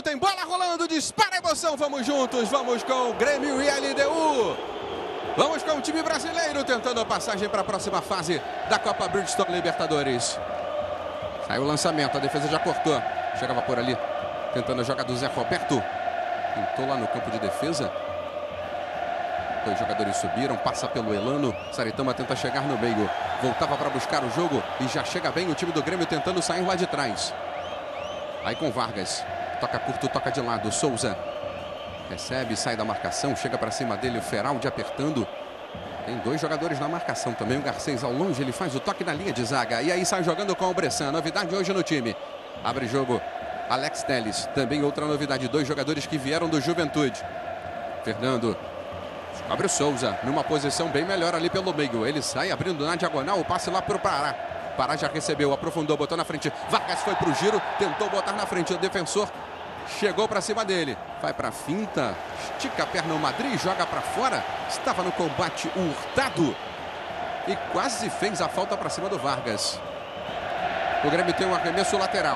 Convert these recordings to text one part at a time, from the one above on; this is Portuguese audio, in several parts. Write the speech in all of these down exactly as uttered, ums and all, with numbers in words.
chegando, tem bola rolando, dispara a emoção, vamos juntos, vamos com o Grêmio e L D U. Vamos com o time brasileiro tentando a passagem para a próxima fase da Copa Bridgestone Libertadores. Saiu o lançamento, a defesa já cortou. Chegava por ali, tentando a joga do Zé Roberto. Pintou lá no campo de defesa. Dois jogadores subiram, passa pelo Elano. Saritama tenta chegar no meio. Voltava para buscar o jogo e já chega bem o time do Grêmio tentando sair lá de trás. Aí com Vargas. Toca curto, toca de lado. Souza. Recebe, sai da marcação, chega para cima dele o Feraldi apertando. Tem dois jogadores na marcação também. O Garcês ao longe, ele faz o toque na linha de zaga. E aí sai jogando com o Bressan. Novidade hoje no time. Abre jogo Alex Telles. Também outra novidade. Dois jogadores que vieram do Juventude. Fernando. Abre o Souza. Numa posição bem melhor ali pelo meio. Ele sai abrindo na diagonal. O passe lá para o Pará. Pará já recebeu, aprofundou, botou na frente. Vargas foi para o giro. Tentou botar na frente. O defensor chegou para cima dele. Vai para a finta. Estica a perna o Madrid. Joga para fora. Estava no combate o Hurtado. E quase fez a falta para cima do Vargas. O Grêmio tem um arremesso lateral.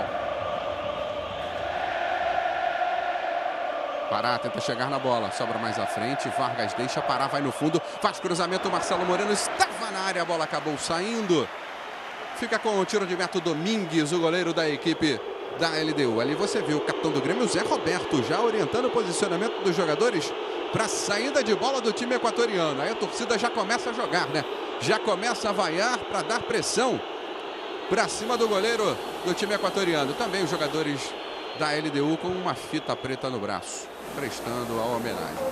Pará tenta chegar na bola. Sobra mais à frente. Vargas deixa. Pará vai no fundo. Faz cruzamento. Marcelo Moreno estava na área. A bola acabou saindo. Fica com o tiro de meta Domingues, o goleiro da equipe da L D U. Ali você viu o capitão do Grêmio, Zé Roberto, já orientando o posicionamento dos jogadores para a saída de bola do time equatoriano. Aí a torcida já começa a jogar, né? Já começa a vaiar para dar pressão para cima do goleiro do time equatoriano. Também os jogadores da L D U com uma fita preta no braço, prestando a homenagem.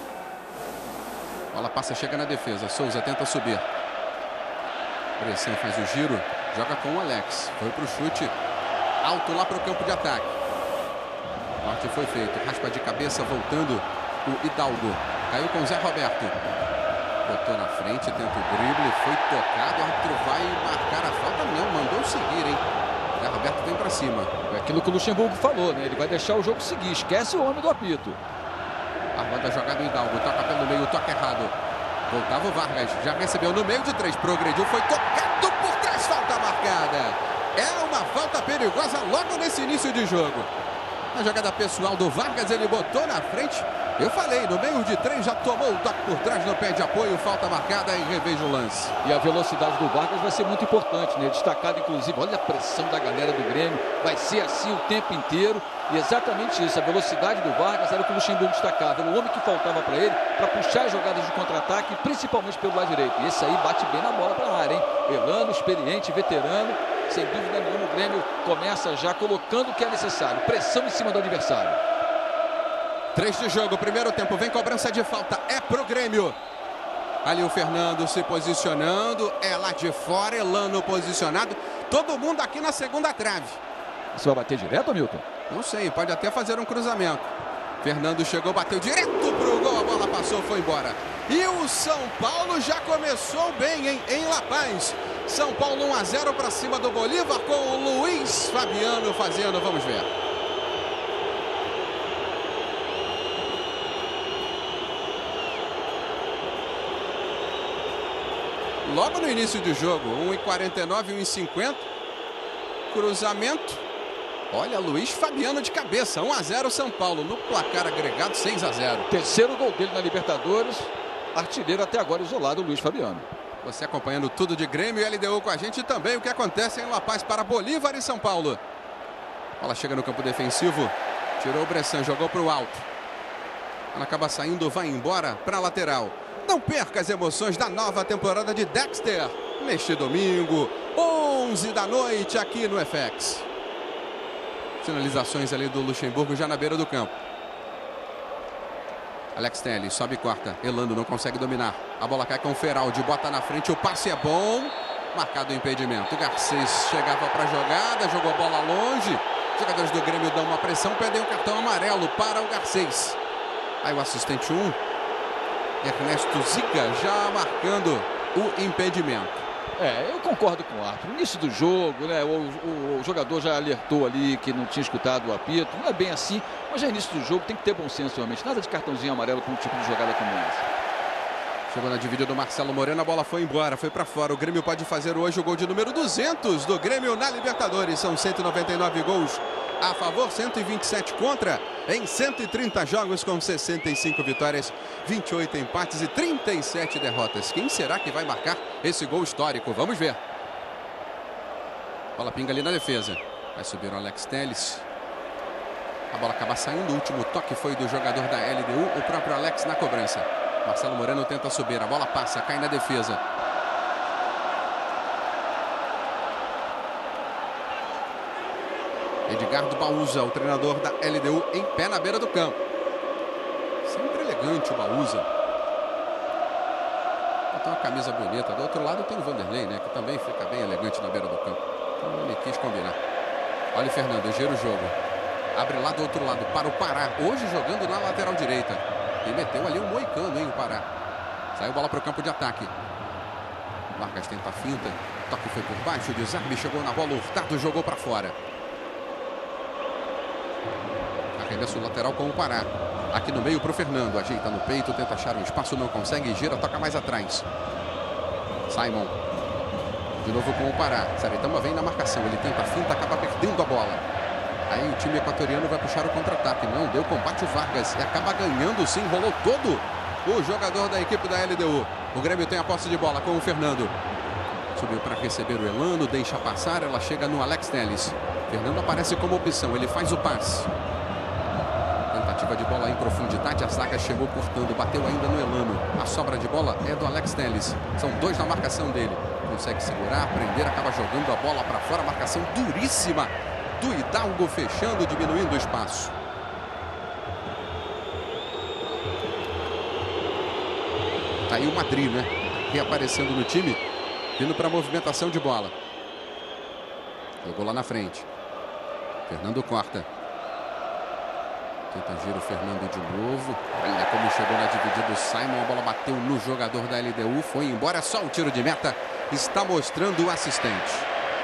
Bola passa, chega na defesa. Souza tenta subir. Bressan faz o giro, joga com o Alex. Foi para o chute alto lá para o campo de ataque. O corte foi feito. Raspa de cabeça, voltando o Hidalgo. Caiu com o Zé Roberto. Botou na frente, tenta o drible. Foi tocado. O árbitro vai marcar a falta. Não, mandou seguir, hein? Zé Roberto vem para cima. É aquilo que o Luxemburgo falou, né? Ele vai deixar o jogo seguir. Esquece o homem do apito. Armando a jogada do Hidalgo. Toca pelo meio, toca errado. Voltava o Vargas. Já recebeu no meio de três. Progrediu, foi tocado por trás. Falta marcada. É uma falta perigosa logo nesse início de jogo. Na jogada pessoal do Vargas, ele botou na frente. Eu falei, no meio de três já tomou o toque por trás no pé de apoio. Falta marcada e reveja o lance. E a velocidade do Vargas vai ser muito importante, né? Destacado, inclusive, olha a pressão da galera do Grêmio. Vai ser assim o tempo inteiro. E exatamente isso, a velocidade do Vargas era o que o Luxemburgo destacava. Era o homem que faltava para ele para puxar as jogadas de contra-ataque, principalmente pelo lado direito. E esse aí bate bem na bola para a área, hein? Elano, experiente, veterano. Sem dúvida nenhuma, o Grêmio começa já colocando o que é necessário. Pressão em cima do adversário. Três de jogo, primeiro tempo, vem cobrança de falta, é pro Grêmio. Ali o Fernando se posicionando, é lá de fora, Elano posicionado. Todo mundo aqui na segunda trave. Você vai bater direto, Milton? Não sei, pode até fazer um cruzamento. Fernando chegou, bateu direto pro gol, a bola passou, foi embora. E o São Paulo já começou bem, hein? Em La Paz. São Paulo um a zero para cima do Bolívar com o Luiz Fabiano fazendo, vamos ver. Logo no início do jogo, um e quarenta e nove, um e cinquenta. Cruzamento. Olha, Luiz Fabiano de cabeça, um a zero São Paulo. No placar agregado, seis a zero. Terceiro gol dele na Libertadores. Artilheiro até agora isolado, Luiz Fabiano. Você acompanhando tudo de Grêmio e L D U com a gente e também o que acontece em La Paz para Bolívar e São Paulo. Bola chega no campo defensivo. Tirou o Bressan, jogou para o alto. Ela acaba saindo, vai embora para a lateral. Não perca as emoções da nova temporada de Dexter. Neste domingo, onze da noite, aqui no F X. Sinalizações ali do Luxemburgo já na beira do campo. Alex Telles sobe e corta. Elano não consegue dominar. A bola cai com o Feraldi, bota na frente, o passe é bom. Marcado o impedimento. O Garcês chegava para a jogada, jogou a bola longe. Os jogadores do Grêmio dão uma pressão, pedem um cartão amarelo para o Garcês. Aí o assistente um, Ernesto Zica, já marcando o impedimento. É, eu concordo com o árbitro. No início do jogo, né, o, o, o jogador já alertou ali que não tinha escutado o apito. Não é bem assim, mas já no início do jogo tem que ter bom senso realmente. Nada de cartãozinho amarelo com um tipo de jogada como essa. Chegou na dividida do Marcelo Moreno, a bola foi embora, foi para fora. O Grêmio pode fazer hoje o gol de número duzentos do Grêmio na Libertadores. São cento e noventa e nove gols a favor, cento e vinte e sete contra, em cento e trinta jogos com sessenta e cinco vitórias, vinte e oito empates e trinta e sete derrotas. Quem será que vai marcar esse gol histórico? Vamos ver. Bola pinga ali na defesa. Vai subir o Alex Telles. A bola acaba saindo. O último toque foi do jogador da L D U, o próprio Alex na cobrança. Marcelo Moreno tenta subir. A bola passa, cai na defesa. Edgardo Baúza, o treinador da L D U, em pé na beira do campo. Sempre elegante o Baúza. Tem uma camisa bonita. Do outro lado tem o Vanderlei, né, que também fica bem elegante na beira do campo. Então ele quis combinar. Olha o Fernando, gira o jogo. Abre lá do outro lado para o Pará. Hoje jogando na lateral direita. E meteu ali um moicano, hein, o Pará. Saiu bola para o campo de ataque. Vargas tenta a finta. Toque foi por baixo. O desarme chegou na bola. Hurtado jogou para fora. Arremesso lateral com o Pará. Aqui no meio para o Fernando. Ajeita no peito, tenta achar um espaço, não consegue. Gira, toca mais atrás. Simon. De novo com o Pará. Saretama vem na marcação. Ele tenta a finta, acaba perdendo a bola. Aí o time equatoriano vai puxar o contra-ataque. Não, deu combate o Vargas. E acaba ganhando sim, rolou todo o jogador da equipe da L D U. O Grêmio tem a posse de bola com o Fernando. Subiu para receber o Elano, deixa passar, ela chega no Alex Telles. Fernando aparece como opção, ele faz o passe. Tentativa de bola em profundidade, a zaga chegou cortando, bateu ainda no Elano. A sobra de bola é do Alex Telles. São dois na marcação dele. Consegue segurar, prender, acaba jogando a bola para fora. Marcação duríssima do Hidalgo, fechando, diminuindo o espaço. Tá aí o Madrid, né? Reaparecendo no time, vindo para a movimentação de bola. Jogou lá na frente. Fernando corta. Tenta giro o Fernando de novo. Olha como chegou na dividida o Simon. A bola bateu no jogador da L D U. Foi embora, só o tiro de meta está mostrando o assistente.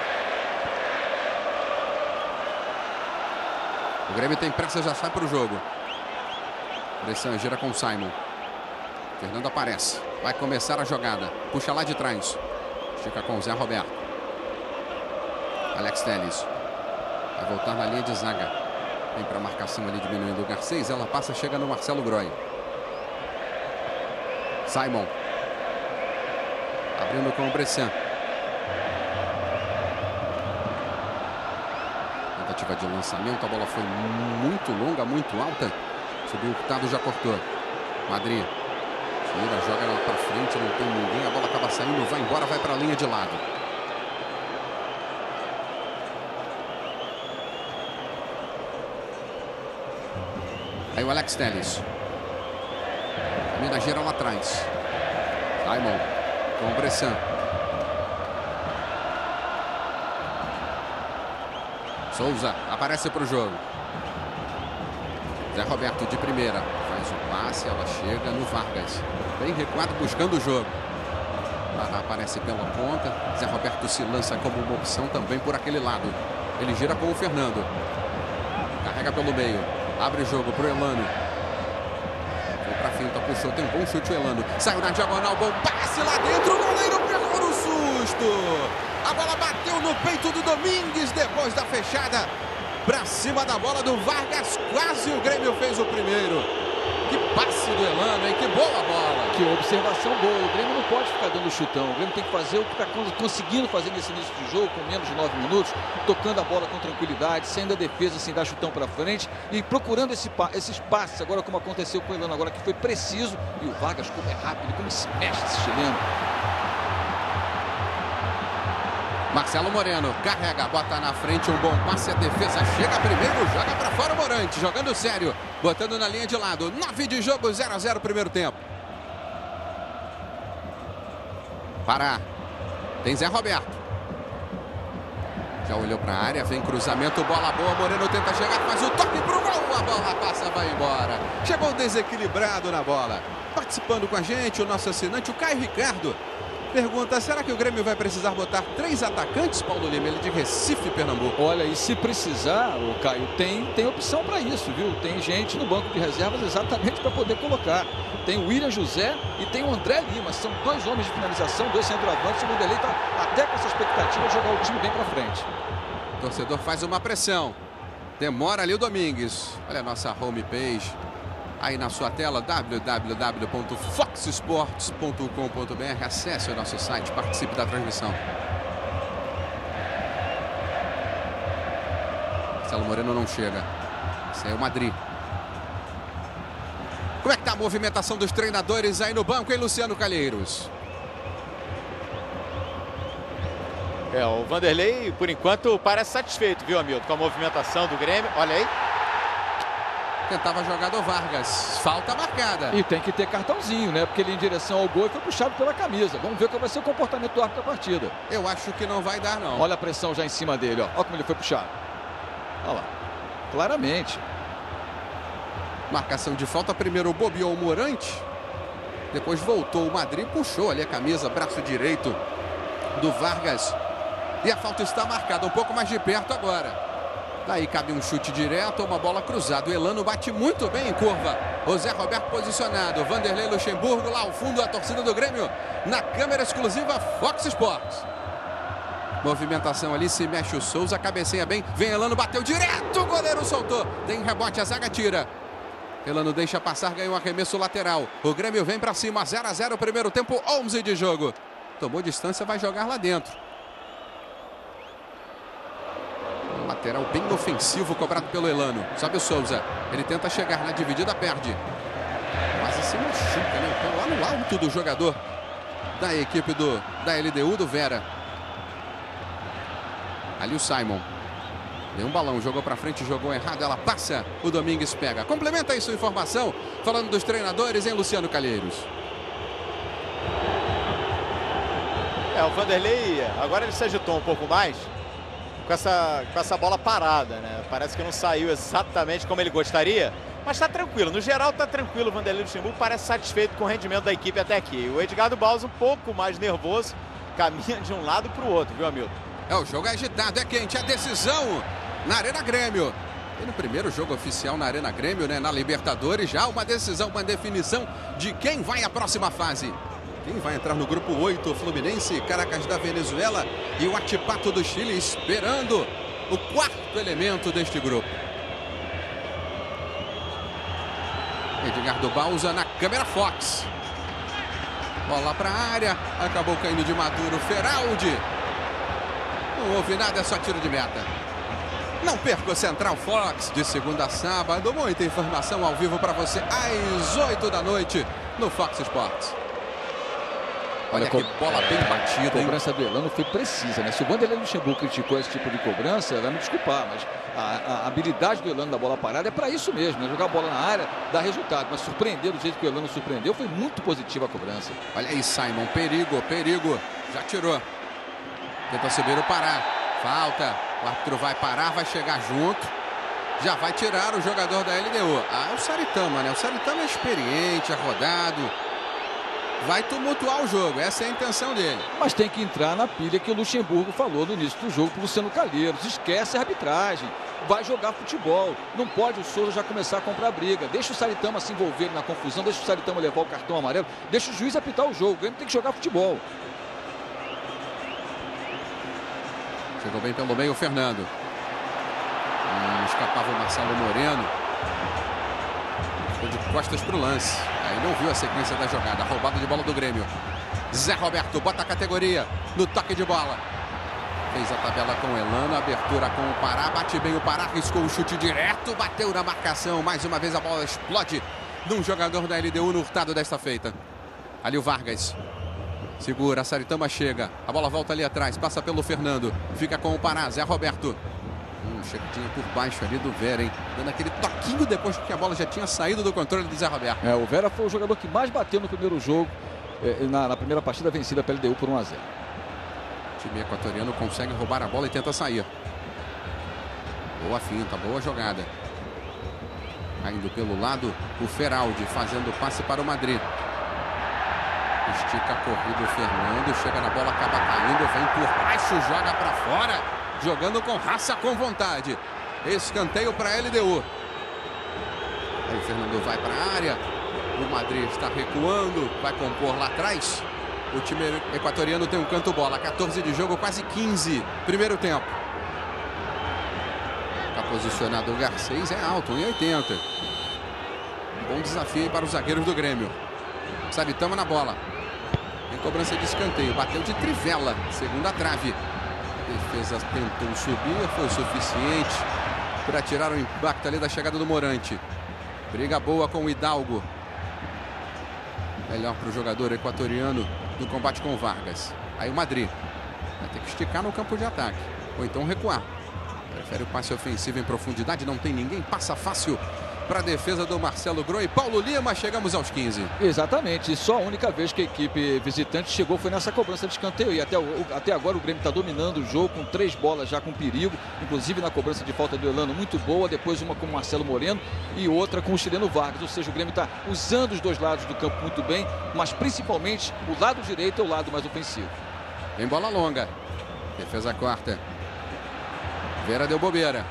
O Grêmio tem pressa, já sai para o jogo. Pressão, gira com o Simon. Fernando aparece. Vai começar a jogada. Puxa lá de trás. Fica com o Zé Roberto. Alex Telles. Vai voltar na linha de zaga. Vem para a marcação ali, diminuindo o Garcês. Ela passa, chega no Marcelo Groy. Simon. Abrindo com o Bressan. Tentativa de lançamento. A bola foi muito longa, muito alta. Subiu o Hurtado, já cortou. Madrid. Tira, joga lá para frente, não tem ninguém. A bola acaba saindo, vai embora, vai para a linha de lado. Aí o Alex Telles. A mina gira lá atrás. Simon com o Bressan. Souza aparece para o jogo. Zé Roberto de primeira. Faz o passe, ela chega no Vargas. Bem recuado, buscando o jogo. Pará aparece pela ponta. Zé Roberto se lança como uma opção também por aquele lado. Ele gira com o Fernando. Carrega pelo meio. Abre o jogo para o Elano. Foi para a finta, puxou. Tem um bom chute o Elano. Saiu na diagonal, bom passe lá dentro. O goleiro pegou no susto. A bola bateu no peito do Domingues depois da fechada. Para cima da bola do Vargas. Quase o Grêmio fez o primeiro. Que passe do Elano, hein? Que boa bola. Que observação boa. O Grêmio não pode ficar dando chutão. O Grêmio tem que fazer o que está conseguindo fazer nesse início de jogo, com menos de nove minutos, tocando a bola com tranquilidade, saindo a defesa sem dar chutão para frente e procurando esse, esses passes, agora como aconteceu com o Elano, agora que foi preciso. E o Vargas, como é rápido, como se mexe esse chileno. Marcelo Moreno carrega, bota na frente, um bom passe, a defesa chega primeiro, joga para fora o Morante, jogando sério, botando na linha de lado. Nove de jogo, zero a zero primeiro tempo. Pará, tem Zé Roberto. Já olhou para a área, vem cruzamento, bola boa, Moreno tenta chegar, faz o toque pro gol, a bola passa, vai embora. Chegou desequilibrado na bola. Participando com a gente, o nosso assinante, o Caio Ricardo. Pergunta, será que o Grêmio vai precisar botar três atacantes, Paulo Lima? Ele de Recife, Pernambuco. Olha, e se precisar, o Caio, tem, tem opção para isso, viu? Tem gente no banco de reservas exatamente para poder colocar. Tem o William José e tem o André Lima. São dois homens de finalização, dois centroavantes. O Vanderlei está até com essa expectativa de jogar o time bem para frente. O torcedor faz uma pressão. Demora ali o Domingues. Olha a nossa homepage. Aí na sua tela, w w w ponto fox sports ponto com ponto b r. Acesse o nosso site, participe da transmissão. Marcelo Moreno não chega. Esse aí é o Madrid. Como é que tá a movimentação dos treinadores aí no banco, hein, Luciano Calheiros? É, o Vanderlei, por enquanto, parece satisfeito, viu, Hamilton, com a movimentação do Grêmio. Olha aí. Tentava jogar do Vargas. Falta marcada. E tem que ter cartãozinho, né? Porque ele em direção ao gol e foi puxado pela camisa. Vamos ver qual vai ser o comportamento do árbitro da partida. Eu acho que não vai dar, não. Olha a pressão já em cima dele, ó. Olha como ele foi puxado. Olha lá. Claramente. Marcação de falta. Primeiro bobeou o Morante. Depois voltou o Madrid. Puxou ali a camisa, braço direito do Vargas. E a falta está marcada. Um pouco mais de perto agora. Daí cabe um chute direto, uma bola cruzada. O Elano bate muito bem em curva. O Zé Roberto posicionado. Vanderlei Luxemburgo lá ao fundo, a torcida do Grêmio na câmera exclusiva Fox Sports. Movimentação ali, se mexe o Souza, cabeceia bem. Vem Elano, bateu direto, o goleiro soltou. Tem rebote, a zaga tira. Elano deixa passar, ganhou um arremesso lateral. O Grêmio vem para cima, zero a zero, primeiro tempo, onze de jogo. Tomou distância, vai jogar lá dentro. Lateral bem ofensivo cobrado pelo Elano. Sobe o Souza. Ele tenta chegar na dividida, perde. Quase se machuca, né? Então, lá no alto do jogador da equipe do, da L D U, do Vera. Ali o Simon. Deu um balão, jogou pra frente, jogou errado. Ela passa, o Domingues pega. Complementa aí sua informação, falando dos treinadores, hein, Luciano Calheiros? É, o Vanderlei, agora ele se agitou um pouco mais. Com essa, com essa bola parada, né? Parece que não saiu exatamente como ele gostaria, mas está tranquilo. No geral está tranquilo. O Vanderlei Luxemburgo parece satisfeito com o rendimento da equipe até aqui. O Edgardo Baus um pouco mais nervoso, caminha de um lado para o outro, viu, Hamilton? É, o jogo é agitado, é quente, a decisão na Arena Grêmio. E no primeiro jogo oficial na Arena Grêmio, né, na Libertadores, já uma decisão, uma definição de quem vai à próxima fase. Quem vai entrar no grupo oito, Fluminense, Caracas da Venezuela e o Atipato do Chile esperando o quarto elemento deste grupo. Edgardo Bausa na câmera Fox. Bola para a área, acabou caindo de Maduro, Feraldi. Não houve nada, é só tiro de meta. Não perca o Central Fox de segunda a sábado. Muita informação ao vivo para você às oito da noite no Fox Sports. Olha, Olha que co... bola bem batida. A cobrança do Elano foi precisa, né? Se o Vanderlei Luxemburgo criticou esse tipo de cobrança, vai me desculpar, mas a, a habilidade do Elano da bola parada é para isso mesmo, né? Jogar a bola na área, dá resultado. Mas surpreender do jeito que o Elano surpreendeu, foi muito positiva a cobrança. Olha aí, Simon, perigo, perigo. Já tirou. Tenta subir o Pará. Falta. O árbitro vai parar, vai chegar junto. Já vai tirar o jogador da L D U. Ah, é o Saritama, né? O Saritama é experiente, é rodado. Vai tumultuar o jogo, essa é a intenção dele. Mas tem que entrar na pilha que o Luxemburgo falou no início do jogo para o Luciano Calheiros. Esquece a arbitragem, vai jogar futebol. Não pode o Souza já começar a comprar briga. Deixa o Saritama se envolver na confusão, deixa o Saritama levar o cartão amarelo, deixa o juiz apitar o jogo. O Grêmio tem que jogar futebol. Chegou bem pelo meio o Fernando. Hum, escapava o Marcelo Moreno. Ficou de costas para o lance. Aí não viu a sequência da jogada. Roubada de bola do Grêmio. Zé Roberto bota a categoria no toque de bola. Fez a tabela com o Elano. Abertura com o Pará. Bate bem o Pará. Riscou o chute direto. Bateu na marcação. Mais uma vez a bola explode num jogador da L D U no hurtado desta feita. Ali o Vargas. Segura. A Saritama chega. A bola volta ali atrás. Passa pelo Fernando. Fica com o Pará. Zé Roberto. Hum, chegadinha por baixo ali do Vera, hein? Dando aquele toquinho depois que a bola já tinha saído do controle do Zé Roberto. É, o Vera foi o jogador que mais bateu no primeiro jogo, eh, na, na primeira partida vencida pela L D U por um a zero. O time equatoriano consegue roubar a bola e tenta sair. Boa finta, boa jogada. Caindo pelo lado, o Feraldi fazendo o passe para o Madrid. Estica a corrida o Fernando, chega na bola, acaba caindo, vem por baixo, joga para fora, jogando com raça, com vontade. Escanteio para a L D U. Aí o Fernando vai para a área, o Madrid está recuando, vai compor lá atrás. O time equatoriano tem um canto bola, quatorze de jogo, quase quinze, primeiro tempo. Está posicionado o Garcês, é alto, um e oitenta. Um bom desafio aí para os zagueiros do Grêmio. Saritama na bola. Em cobrança de escanteio, bateu de trivela, segunda trave. A defesa tentou subir, foi o suficiente para tirar o impacto ali da chegada do Morante. Briga boa com o Hidalgo. Melhor para o jogador equatoriano no combate com o Vargas. Aí o Madrid vai ter que esticar no campo de ataque, ou então recuar. Prefere o passe ofensivo em profundidade, não tem ninguém, passa fácil para a defesa do Marcelo Groi. Paulo Lima, chegamos aos quinze. Exatamente, e só a única vez que a equipe visitante chegou foi nessa cobrança de escanteio. E até, o, até agora o Grêmio está dominando o jogo com três bolas já com perigo, inclusive na cobrança de falta do Elano muito boa, depois uma com o Marcelo Moreno e outra com o chileno Vargas. Ou seja, o Grêmio está usando os dois lados do campo muito bem, mas principalmente o lado direito é o lado mais ofensivo. Em bola longa, defesa quarta. Vera deu bobeira.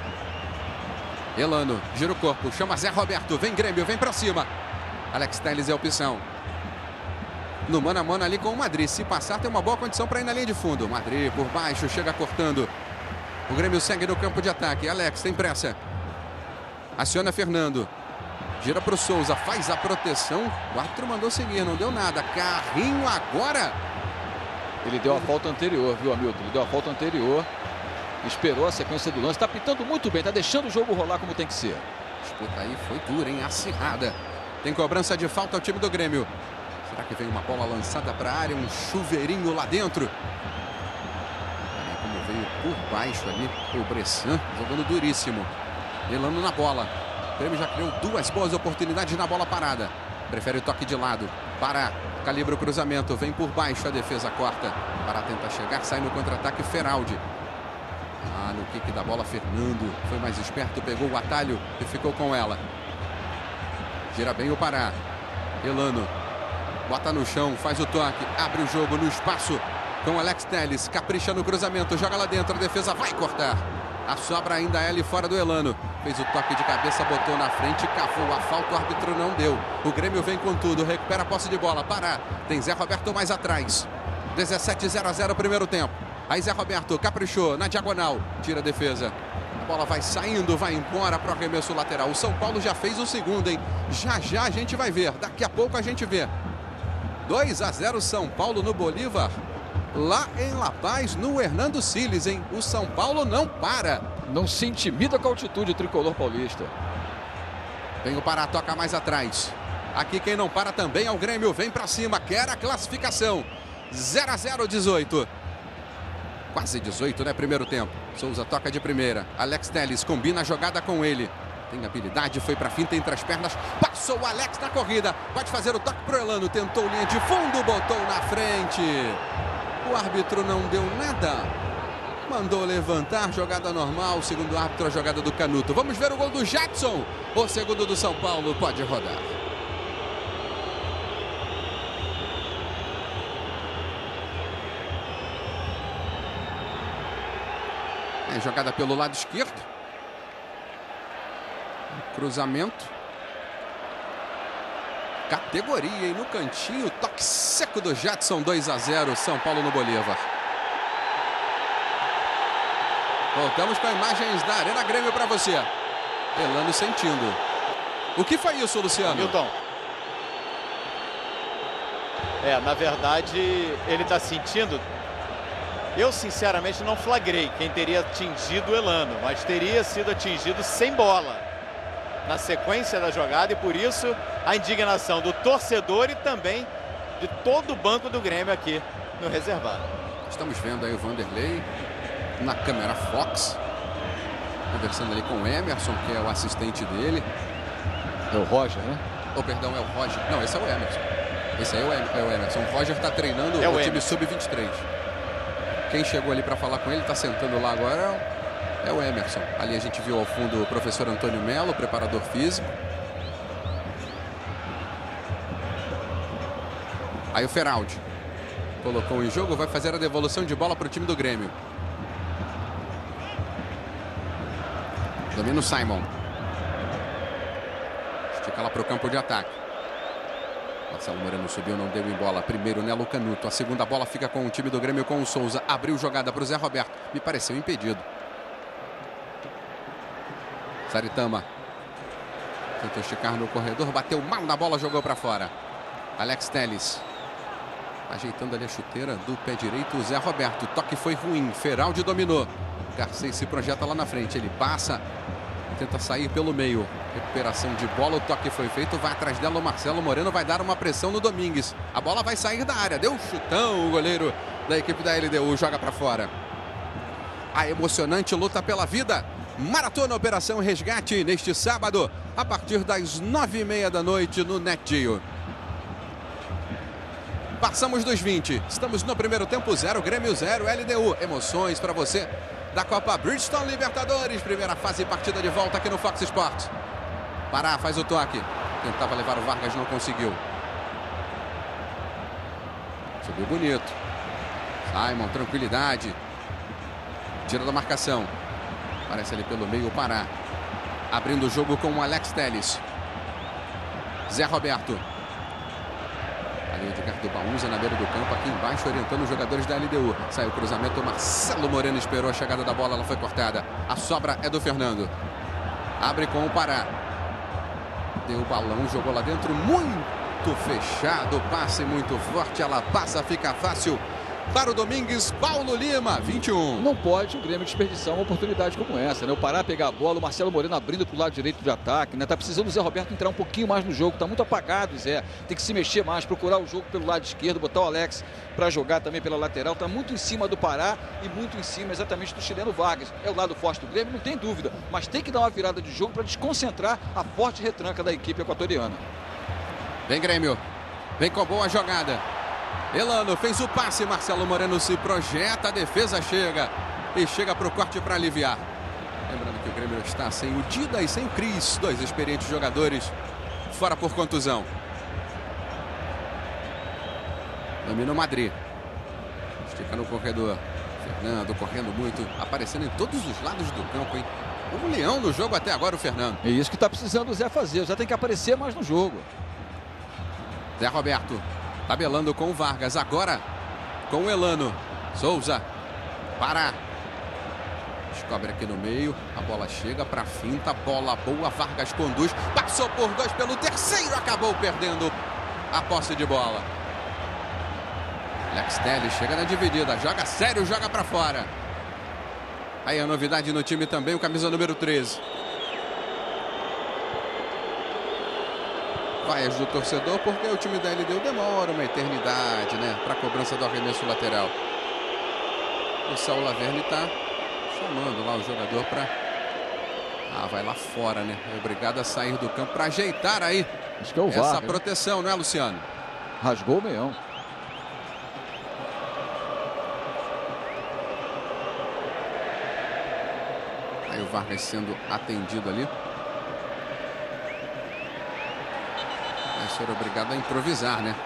Elano, gira o corpo, chama Zé Roberto, vem Grêmio, vem pra cima. Alex Telles é a opção. No mano a mano ali com o Madrid, se passar tem uma boa condição para ir na linha de fundo. Madrid por baixo, chega cortando. O Grêmio segue no campo de ataque, Alex tem pressa. Aciona Fernando. Gira pro Souza, faz a proteção. O árbitro mandou seguir, não deu nada. Carrinho agora. Ele deu a falta anterior, viu, Hamilton? Ele deu a falta anterior. Esperou a sequência do lance, está pitando muito bem, está deixando o jogo rolar como tem que ser. A disputa aí foi dura, hein? Acirrada. Tem cobrança de falta ao time do Grêmio. Será que vem uma bola lançada para a área, um chuveirinho lá dentro? Olha como veio por baixo ali o Bressan, jogando duríssimo. Elano na bola. O Grêmio já criou duas boas oportunidades na bola parada. Prefere o toque de lado. Pará, calibra o cruzamento, vem por baixo, a defesa corta. Pará tenta chegar, sai no contra-ataque Feraldi. Ah, no kick da bola, Fernando foi mais esperto, pegou o atalho e ficou com ela. Gira bem o Pará. Elano bota no chão, faz o toque, abre o jogo no espaço com Alex Telles, capricha no cruzamento, joga lá dentro, a defesa vai cortar. A sobra ainda é ali fora do Elano. Fez o toque de cabeça, botou na frente, cavou a falta, o árbitro não deu. O Grêmio vem com tudo, recupera a posse de bola. Pará, tem Zé Roberto mais atrás. dezessete a zero a zero primeiro tempo. Aí Zé Roberto caprichou na diagonal, tira a defesa. A bola vai saindo, vai embora para o arremesso lateral. O São Paulo já fez o segundo, hein? Já já a gente vai ver, daqui a pouco a gente vê. dois a zero São Paulo no Bolívar. Lá em La Paz, no Hernando Siles, hein? O São Paulo não para. Não se intimida com a altitude tricolor paulista. Tem o Pará, toca mais atrás. Aqui quem não para também é o Grêmio. Vem para cima, quer a classificação. zero a zero, dezoito. Quase dezoito, né? Primeiro tempo. Souza toca de primeira. Alex Telles combina a jogada com ele. Tem habilidade, foi para finta entre as pernas. Passou o Alex na corrida. Pode fazer o toque pro Elano. Tentou linha de fundo, botou na frente. O árbitro não deu nada. Mandou levantar, jogada normal. Segundo o árbitro, a jogada do Canuto. Vamos ver o gol do Jadson. O segundo do São Paulo pode rodar. É jogada pelo lado esquerdo. Cruzamento. Categoria, hein? No cantinho, toque seco do Jadson, dois a zero, São Paulo no Bolívar. Voltamos com imagens da Arena Grêmio para você. Elano sentindo. O que foi isso, Luciano? Milton. É, na verdade, ele está sentindo. Eu, sinceramente, não flagrei quem teria atingido o Elano, mas teria sido atingido sem bola na sequência da jogada, e por isso a indignação do torcedor e também de todo o banco do Grêmio aqui no reservado. Estamos vendo aí o Vanderlei na câmera Fox, conversando ali com o Emerson, que é o assistente dele. É o Roger, né? Oh, perdão, é o Roger. Não, esse é o Emerson. Esse aí é o Emerson. O Roger está treinando é o, o time sub vinte e três. Quem chegou ali para falar com ele, está sentando lá agora, é o Emerson. Ali a gente viu ao fundo o professor Antônio Melo, preparador físico. Aí o Feraldi colocou em jogo, vai fazer a devolução de bola para o time do Grêmio. Domina o Simon. Estica lá para o campo de ataque. Marcelo Moreno subiu, não deu em bola. Primeiro Nelo Canuto. A segunda bola fica com o time do Grêmio com o Souza. Abriu jogada para o Zé Roberto. Me pareceu impedido. Saritama. Tentou esticar no corredor. Bateu mal na bola, jogou para fora. Alex Telles. Ajeitando ali a chuteira do pé direito, o Zé Roberto. O toque foi ruim. Feraldi dominou. Garcês se projeta lá na frente. Ele passa. Tenta sair pelo meio. Recuperação de bola. O toque foi feito. Vai atrás dela o Marcelo Moreno. Vai dar uma pressão no Domingues. A bola vai sair da área. Deu um chutão o goleiro da equipe da L D U. Joga para fora. A emocionante luta pela vida. Maratona Operação Resgate neste sábado. A partir das nove e meia da noite no NetGeo. Passamos dos vinte. Estamos no primeiro tempo. Zero Grêmio, zero L D U. Emoções para você da Copa Bridgestone Libertadores. Primeira fase, partida de volta aqui no Fox Sports. Pará faz o toque. Tentava levar o Vargas, não conseguiu. Subiu bonito. Simon, tranquilidade. Tira da marcação. Aparece ali pelo meio o Pará. Abrindo o jogo com o Alex Telles. Zé Roberto. Ali de Ricardo Baunza na beira do campo, aqui embaixo, orientando os jogadores da L D U. Saiu o cruzamento, Marcelo Moreno esperou a chegada da bola, ela foi cortada. A sobra é do Fernando. Abre com o Pará. Deu o balão, jogou lá dentro, muito fechado, passe muito forte, ela passa, fica fácil para o Domingues. Paulo Lima, vinte e um. Não pode o Grêmio desperdiçar uma oportunidade como essa, né? O Pará pegar a bola, o Marcelo Moreno abrindo para o lado direito de ataque, né? Tá precisando o Zé Roberto entrar um pouquinho mais no jogo, tá muito apagado, Zé. Tem que se mexer mais, procurar o jogo pelo lado esquerdo, botar o Alex para jogar também pela lateral. Tá muito em cima do Pará e muito em cima exatamente do chileno Vargas. É o lado forte do Grêmio, não tem dúvida, mas tem que dar uma virada de jogo para desconcentrar a forte retranca da equipe equatoriana. Vem Grêmio, vem com boa jogada. Elano fez o passe, Marcelo Moreno se projeta, a defesa chega e chega para o corte para aliviar. Lembrando que o Grêmio está sem o Dida e sem o Cris, dois experientes jogadores fora por contusão. Domina o Madrid. Estica no corredor. Fernando correndo muito, aparecendo em todos os lados do campo, hein? Um leão no jogo até agora o Fernando. É isso que está precisando o Zé fazer, o Zé tem que aparecer mais no jogo. Zé Roberto. Tabelando com o Vargas, agora com o Elano. Souza, Pará. Descobre aqui no meio, a bola chega para a finta, bola boa, Vargas conduz, passou por dois pelo terceiro, acabou perdendo a posse de bola. Alex Telles chega na dividida, joga sério, joga para fora. Aí a novidade no time também, o camisa número treze. Vaias do torcedor, porque o time da L D U demora uma eternidade, né, para a cobrança do arremesso lateral. O Saulo Laverne está chamando lá o jogador para... Ah, vai lá fora, né? É obrigado a sair do campo para ajeitar aí. Acho que é o essa Vargas, proteção, não é, Luciano? Rasgou o meião. Aí o Vargas sendo atendido ali. Vai ser obrigado a improvisar, né?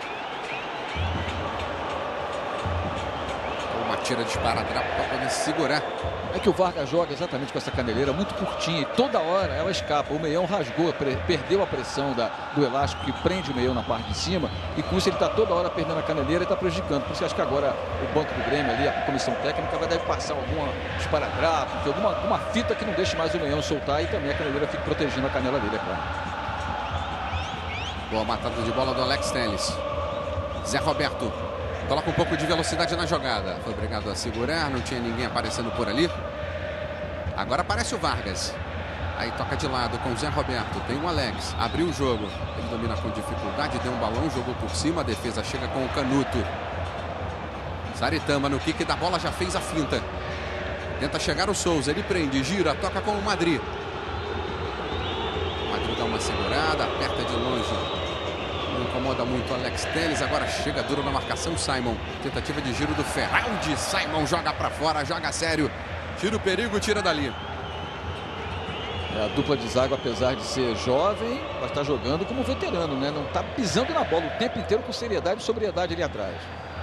Uma tira disparada para poder segurar. É que o Vargas joga exatamente com essa caneleira muito curtinha e toda hora ela escapa. O meião rasgou, perdeu a pressão da, do elástico que prende o meião na parte de cima e com isso ele está toda hora perdendo a caneleira e está prejudicando. Por isso que acho que agora o banco do Grêmio ali, a comissão técnica, vai deve passar alguma esparadrapo, alguma, alguma fita que não deixe mais o meião soltar e também a caneleira fique protegendo a canela dele, é claro. Boa matada de bola do Alex Telles. Zé Roberto coloca um pouco de velocidade na jogada. Foi obrigado a segurar, não tinha ninguém aparecendo por ali. Agora aparece o Vargas. Aí toca de lado com o Zé Roberto. Tem o Alex, abriu o jogo. Ele domina com dificuldade, deu um balão, jogou por cima. A defesa chega com o Canuto. Saritama no kick da bola já fez a finta. Tenta chegar o Souza, ele prende, gira, toca com o Madrid. O Madrid dá uma segurada, aperta de longe. Não incomoda muito o Alex Telles, agora chega duro na marcação Simon. Tentativa de giro do Feraldi, Simon joga para fora, joga sério. Tira o perigo, tira dali. É, a dupla de zaga, apesar de ser jovem, mas está jogando como veterano, né? Não está pisando na bola o tempo inteiro com seriedade e sobriedade ali atrás.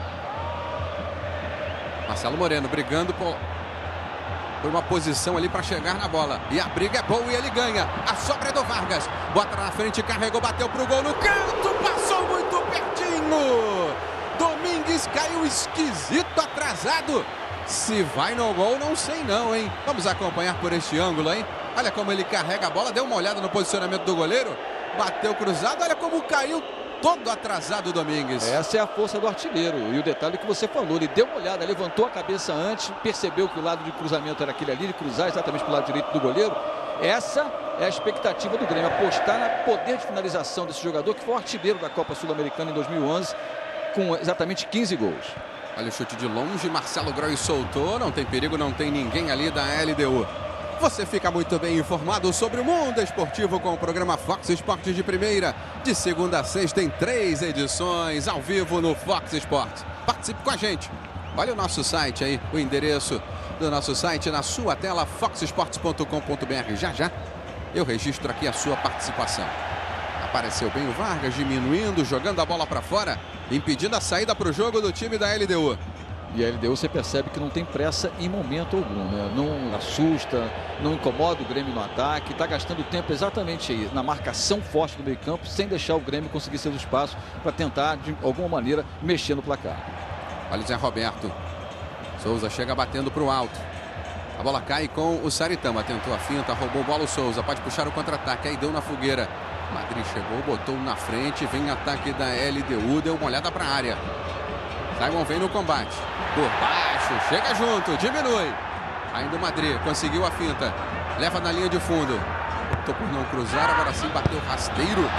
Marcelo Moreno brigando por, por uma posição ali para chegar na bola. E a briga é boa e ele ganha. A sobra é do Vargas. Bota na frente, carregou, bateu pro gol no canto. Passou muito pertinho. Domingues caiu esquisito, atrasado. Se vai no gol, não sei não, hein? Vamos acompanhar por este ângulo, hein? Olha como ele carrega a bola. Deu uma olhada no posicionamento do goleiro. Bateu cruzado. Olha como caiu todo atrasado o Domingues. Essa é a força do artilheiro. E o detalhe que você falou, ele deu uma olhada, levantou a cabeça antes, percebeu que o lado de cruzamento era aquele ali, ele cruzar exatamente para o lado direito do goleiro. Essa é a expectativa do Grêmio, apostar no poder de finalização desse jogador, que foi o artilheiro da Copa Sul-Americana em dois mil e onze, com exatamente quinze gols. Olha o chute de longe, Marcelo Groy soltou, não tem perigo, não tem ninguém ali da L D U. Você fica muito bem informado sobre o mundo esportivo com o programa Fox Esportes de Primeira. De segunda a sexta em três edições, ao vivo no Fox Esportes. Participe com a gente. Olha o nosso site aí, o endereço do nosso site na sua tela, fox esportes ponto com ponto br. Já, já, eu registro aqui a sua participação. Apareceu bem o Vargas, diminuindo, jogando a bola para fora, impedindo a saída para o jogo do time da L D U. E a L D U você percebe que não tem pressa em momento algum, né? Não assusta, não incomoda o Grêmio no ataque, está gastando tempo exatamente aí na marcação forte do meio campo, sem deixar o Grêmio conseguir seus espaços para tentar, de alguma maneira, mexer no placar. Olha o Zé Roberto. Souza chega batendo para o alto. A bola cai com o Saritama, tentou a finta, roubou bola o Souza, pode puxar o contra-ataque, aí deu na fogueira. Madrid chegou, botou na frente, vem ataque da L D U, deu uma olhada para a área. Simon vem no combate, por baixo, chega junto, diminui. Ainda o Madrid, conseguiu a finta, leva na linha de fundo. Optou por não cruzar, agora sim bateu rasteiro.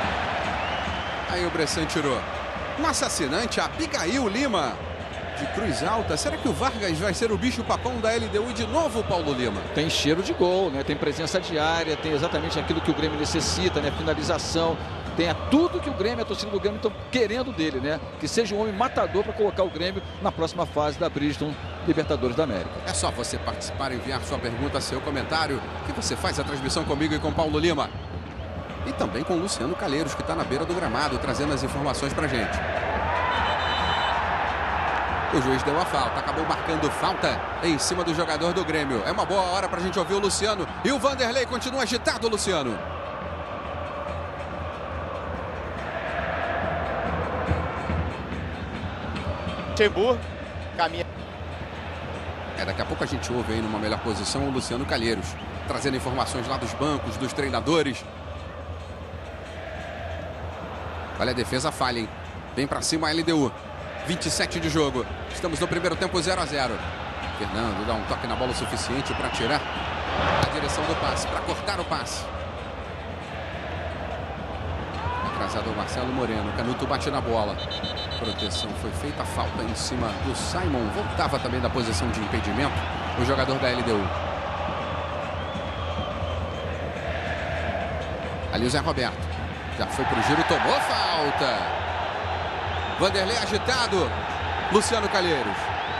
Aí o Bressan tirou. Um assassinante, Abigail Lima, de Cruz Alta. Será que o Vargas vai ser o bicho-papão da L D U e de novo Paulo Lima? Tem cheiro de gol, né? Tem presença diária, tem exatamente aquilo que o Grêmio necessita, né? Finalização. Tem tudo que o Grêmio, a torcida do Grêmio estão querendo dele, né? Que seja um homem matador para colocar o Grêmio na próxima fase da Bridgestone Libertadores da América. É só você participar, enviar sua pergunta, seu comentário, que você faz a transmissão comigo e com Paulo Lima. E também com o Luciano Calheiros, que está na beira do gramado, trazendo as informações para a gente. O juiz deu a falta, acabou marcando falta em cima do jogador do Grêmio. É uma boa hora para a gente ouvir o Luciano. E o Vanderlei continua agitado, Luciano. Timbu caminha. É, daqui a pouco a gente ouve aí numa melhor posição o Luciano Calheiros, trazendo informações lá dos bancos, dos treinadores. Olha a defesa falha, hein? Vem pra cima a L D U. vinte e sete de jogo. Estamos no primeiro tempo zero a zero. Fernando dá um toque na bola o suficiente para tirar a direção do passe, para cortar o passe. Atrasado o Marcelo Moreno. Canuto bate na bola. Proteção foi feita, falta em cima do Simon. Voltava também da posição de impedimento o jogador da L D U. Ali o Zé Roberto. Já foi pro giro, tomou falta. Vanderlei agitado. Luciano Calheiros.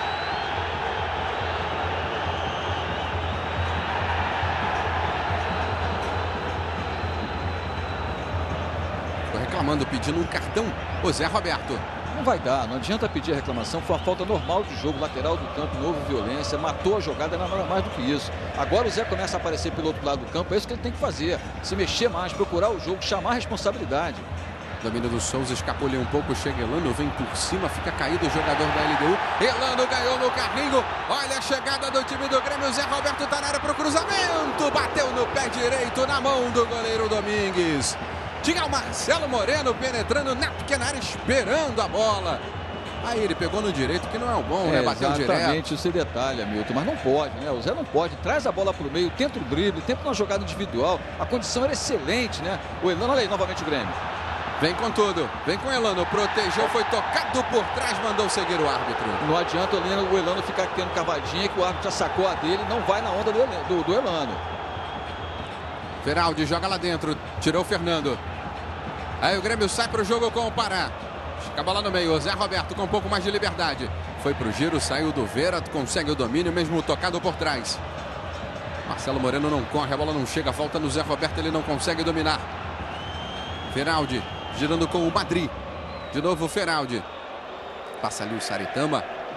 Ficou reclamando, pedindo um cartão. O Zé Roberto. Não vai dar, não adianta pedir a reclamação, foi uma falta normal de jogo, lateral do campo, não houve violência, matou a jogada, não nada mais do que isso. Agora o Zé começa a aparecer pelo outro lado do campo, é isso que ele tem que fazer, se mexer mais, procurar o jogo, chamar a responsabilidade. Domínio do Souza, escapulou um pouco, chega Elano, vem por cima, fica caído o jogador da L D U. Elano ganhou no carrinho, olha a chegada do time do Grêmio, o Zé Roberto tá na área pro cruzamento, bateu no pé direito, na mão do goleiro Domingues. Tinha o Marcelo Moreno penetrando na pequena área, esperando a bola. Aí ele pegou no direito, que não é o bom, é, né? Bateu direto. Exatamente esse detalhe, Hamilton. Mas não pode, né? O Zé não pode. Traz a bola para o meio, tenta o drible, tenta uma jogada individual. A condição era excelente, né? O Elano, olha aí, novamente o Grêmio. Vem com tudo, vem com o Elano, protegeu, foi tocado por trás, mandou seguir o árbitro. Não adianta o Elano, o Elano ficar tendo cavadinha, que o árbitro já sacou a dele, não vai na onda do, do, do Elano. Veraldi joga lá dentro, tirou o Fernando. Aí o Grêmio sai para o jogo com o Pará. Fica lá no meio, o Zé Roberto com um pouco mais de liberdade. Foi para o giro, saiu do Vera, consegue o domínio, mesmo tocado por trás. Marcelo Moreno não corre, a bola não chega, falta no Zé Roberto, ele não consegue dominar. Feraldi girando com o Madri. De novo o Feraldi. Passa ali o Saritama.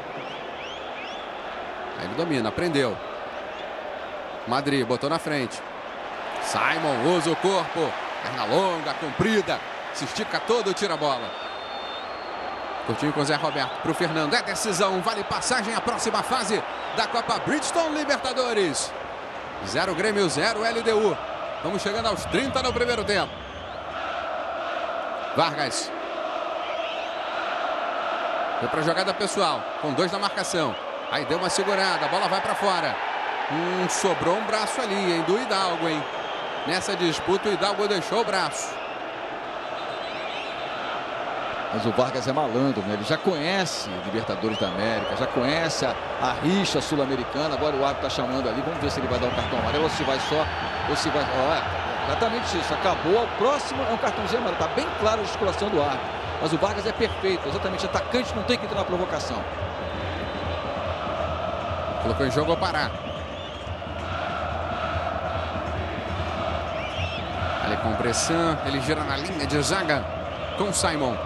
Aí ele domina, prendeu. Madri botou na frente. Simon usa o corpo. Perna longa, comprida. Se estica todo, tira a bola. Curtinho com o Zé Roberto para o Fernando. É decisão, vale passagem à próxima fase da Copa Bridgestone Libertadores. Zero Grêmio, zero L D U. Vamos chegando aos trinta no primeiro tempo. Vargas. Foi para a jogada pessoal, com dois na marcação. Aí deu uma segurada, a bola vai para fora. Hum, sobrou um braço ali, hein, do Hidalgo, hein. Nessa disputa o Hidalgo deixou o braço. Mas o Vargas é malandro, né? Ele já conhece Libertadores da América, já conhece a, a rixa sul-americana. Agora o árbitro está chamando ali. Vamos ver se ele vai dar um cartão amarelo ou se vai só, ou se vai... Ó, é exatamente isso. Acabou. O próximo é um cartãozinho amarelo. Está bem claro a gesticulação do árbitro. Mas o Vargas é perfeito. Exatamente. Atacante não tem que entrar na provocação. Colocou em jogo o Pará. Ali com pressão. Ele gira na linha de zaga com Simon.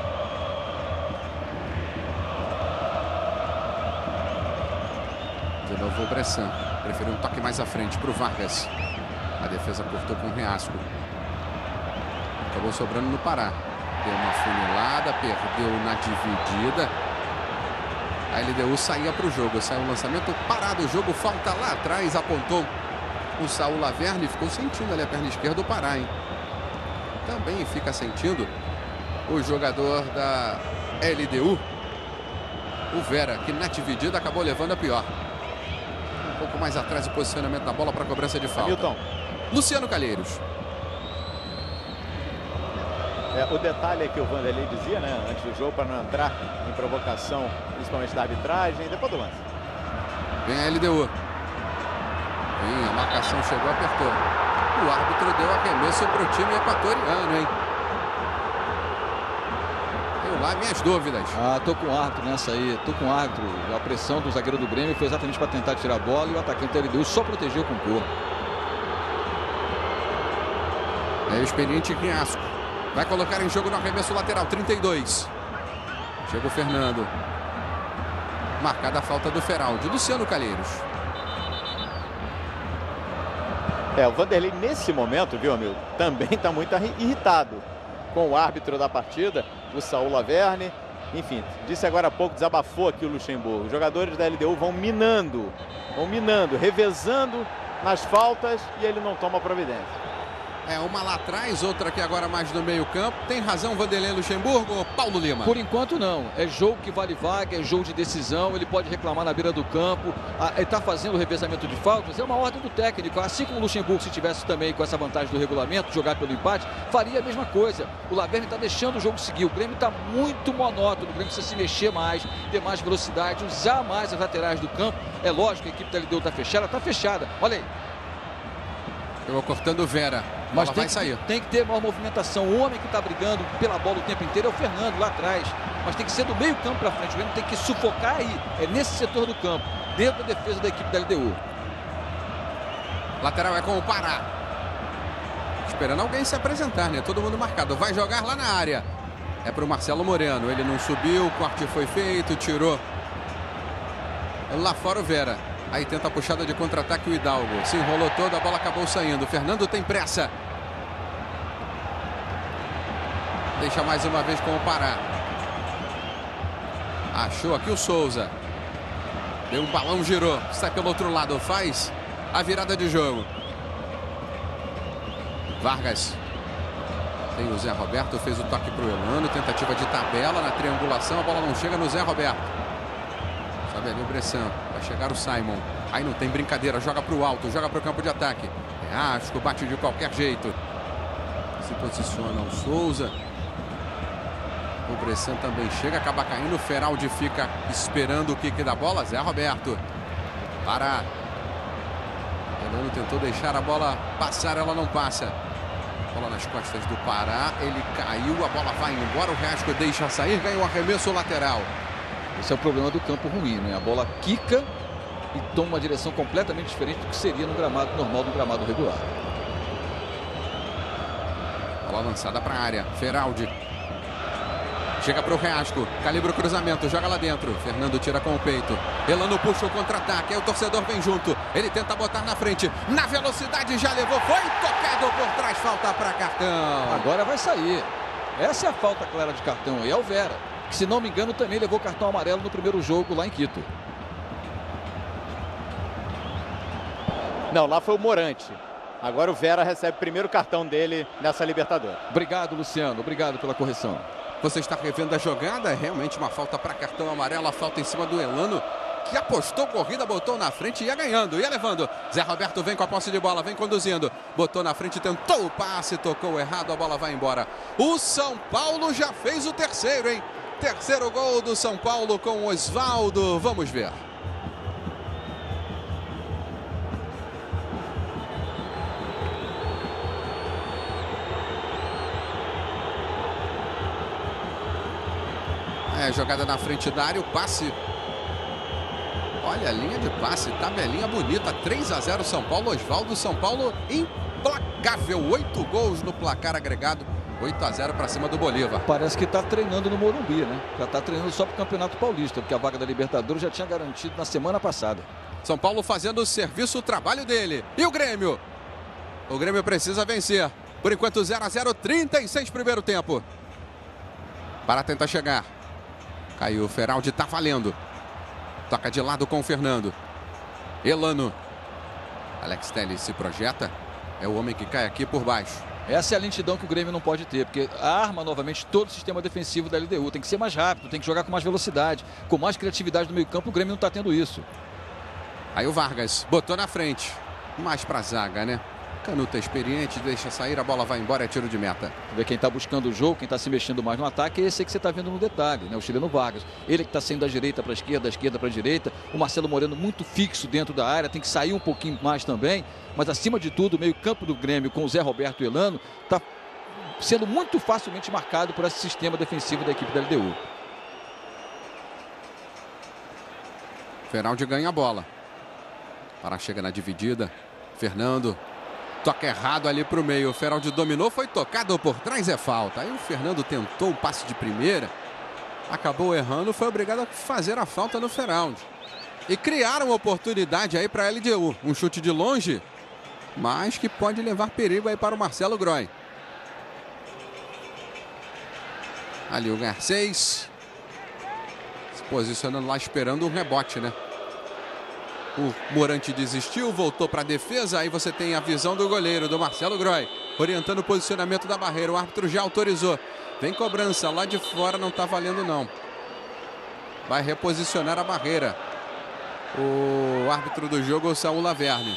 De novo o Bressan. Preferiu um toque mais à frente para o Vargas. A defesa cortou com o Reasco. Acabou sobrando no Pará. Deu uma funilada, perdeu na dividida. A L D U saía para o jogo. Saiu o lançamento, parado o jogo, falta lá atrás. Apontou o Saul Laverne. Ficou sentindo ali a perna esquerda do Pará, hein? Também fica sentindo o jogador da L D U. O Vera, que na dividida acabou levando a pior. Um pouco mais atrás o posicionamento da bola para a cobrança de falta. Milton. Luciano Calheiros. É, o detalhe é que o Vanderlei dizia, né, antes do jogo, para não entrar em provocação, principalmente da arbitragem, depois do lance. Vem a L D U. Vem, a marcação chegou, apertou. O árbitro deu arremesso para o time equatoriano, hein? Eu lá minhas dúvidas. Ah, tô com o árbitro nessa aí, tô com o árbitro. A pressão do zagueiro do Grêmio foi exatamente para tentar tirar a bola e o atacante da L D U só protegeu com o corpo. É o experiente Riasco. Vai colocar em jogo no arremesso lateral, trinta e dois. Chega o Fernando. Marcada a falta do Feraldi. Luciano Calheiros. É, o Vanderlei nesse momento, viu, amigo, também está muito irritado com o árbitro da partida, o Saul Laverne. Enfim, disse agora há pouco, desabafou aqui o Luxemburgo. Os jogadores da L D U vão minando, vão minando, revezando nas faltas e ele não toma providência. É, uma lá atrás, outra aqui agora mais no meio campo. Tem razão Vanderlei Luxemburgo ou Paulo Lima? Por enquanto não. É jogo que vale vaga, é jogo de decisão. Ele pode reclamar na beira do campo. Ah, ele está fazendo o revezamento de faltas. É uma ordem do técnico. Assim como o Luxemburgo, se tivesse também com essa vantagem do regulamento, jogar pelo empate, faria a mesma coisa. O Laverne está deixando o jogo seguir. O Grêmio está muito monótono. O Grêmio precisa se mexer mais, ter mais velocidade, usar mais as laterais do campo. É lógico que a equipe da L D U está fechada. Está fechada. Olha aí. Eu vou cortando o Vera. Mas tem vai que, sair. Tem que ter maior movimentação. O homem que está brigando pela bola o tempo inteiro é o Fernando lá atrás. Mas tem que ser do meio campo para frente. O Grêmio tem que sufocar aí. É nesse setor do campo. Dentro da defesa da equipe da L D U. Lateral é com o Pará. Esperando alguém se apresentar, né? Todo mundo marcado. Vai jogar lá na área. É para o Marcelo Moreno. Ele não subiu. O corte foi feito. Tirou. Lá fora o Vera. Aí tenta a puxada de contra-ataque o Hidalgo. Se enrolou todo, a bola acabou saindo. O Fernando tem pressa. Deixa mais uma vez com o Pará. Achou aqui o Souza. Deu um balão, girou. Sai pelo outro lado. Faz a virada de jogo. Vargas. Tem o Zé Roberto. Fez o toque para o Elano. Tentativa de tabela na triangulação. A bola não chega no Zé Roberto. Sobe ali o Bressan. Vai chegar o Simon. Aí não tem brincadeira. Joga para o alto. Joga para o campo de ataque. É Asco. Bate de qualquer jeito. Se posiciona o Souza. O Bressan também chega. Acaba caindo. O Feraldi fica esperando o kick da bola. Zé Roberto. Pará. Elano tentou deixar a bola passar. Ela não passa. Bola nas costas do Pará. Ele caiu. A bola vai embora. O Reasco deixa sair. Ganha o arremesso lateral. Esse é o problema do campo ruim, né? A bola quica e toma uma direção completamente diferente do que seria no gramado normal, do gramado regular. Bola lançada para a área. Feraldi. Chega para o Reasco. Calibra o cruzamento. Joga lá dentro. Fernando tira com o peito. Elano puxa o contra-ataque. Aí o torcedor vem junto. Ele tenta botar na frente. Na velocidade já levou. Foi tocado por trás. Falta para cartão. Agora vai sair. Essa é a falta clara de cartão. E é o Vera, que, se não me engano, também levou cartão amarelo no primeiro jogo lá em Quito. Não, lá foi o Morante. Agora o Vera recebe o primeiro cartão dele nessa Libertadores. Obrigado, Luciano. Obrigado pela correção. Você está revendo a jogada. É realmente uma falta para cartão amarelo. A falta em cima do Elano, que apostou corrida, botou na frente e ia ganhando, ia levando. Zé Roberto vem com a posse de bola, vem conduzindo. Botou na frente, tentou o passe, tocou errado, a bola vai embora. O São Paulo já fez o terceiro, hein? Terceiro gol do São Paulo com o Osvaldo. Vamos ver. É, jogada na frente da área, o passe. Olha a linha de passe, tabelinha bonita. três a zero São Paulo, Osvaldo. São Paulo implacável. Oito gols no placar agregado. oito a zero para cima do Bolívar. Parece que está treinando no Morumbi, né? Já está treinando só para o Campeonato Paulista, porque a vaga da Libertadores já tinha garantido na semana passada. São Paulo fazendo o serviço, o trabalho dele. E o Grêmio? O Grêmio precisa vencer. Por enquanto zero a zero, trinta e seis primeiro tempo. Para tentar chegar. Caiu o Feraldi, tá valendo. Toca de lado com o Fernando. Elano. Alex Telles se projeta. É o homem que cai aqui por baixo. Essa é a lentidão que o Grêmio não pode ter, porque arma novamente todo o sistema defensivo da L D U. Tem que ser mais rápido, tem que jogar com mais velocidade, com mais criatividade no meio campo. O Grêmio não está tendo isso. Aí o Vargas botou na frente. Mais pra zaga, né? Canuta experiente, deixa sair, a bola vai embora, é tiro de meta. Vê quem está buscando o jogo, quem está se mexendo mais no ataque, é esse aí que você está vendo no detalhe, né? O chileno Vargas. Ele que está saindo da direita para a esquerda, da esquerda para a direita. O Marcelo Moreno muito fixo dentro da área, tem que sair um pouquinho mais também. Mas acima de tudo, o meio-campo do Grêmio com o Zé Roberto e Elano está sendo muito facilmente marcado por esse sistema defensivo da equipe da L D U. Feraldi ganha a bola. Para chega na dividida. Fernando. Toca errado ali para o meio. O Feraldi dominou, foi tocado por trás, é falta. Aí o Fernando tentou um passe de primeira. Acabou errando, foi obrigado a fazer a falta no Feraldi. E criaram uma oportunidade aí para a L D U. Um chute de longe, mas que pode levar perigo aí para o Marcelo Groy. Ali o Garcês. Se posicionando lá, esperando um rebote, né? O Morante desistiu, voltou para a defesa. Aí você tem a visão do goleiro, do Marcelo Groy, orientando o posicionamento da barreira. O árbitro já autorizou. Vem cobrança lá de fora, não está valendo não. Vai reposicionar a barreira. O árbitro do jogo, o Saul Laverne.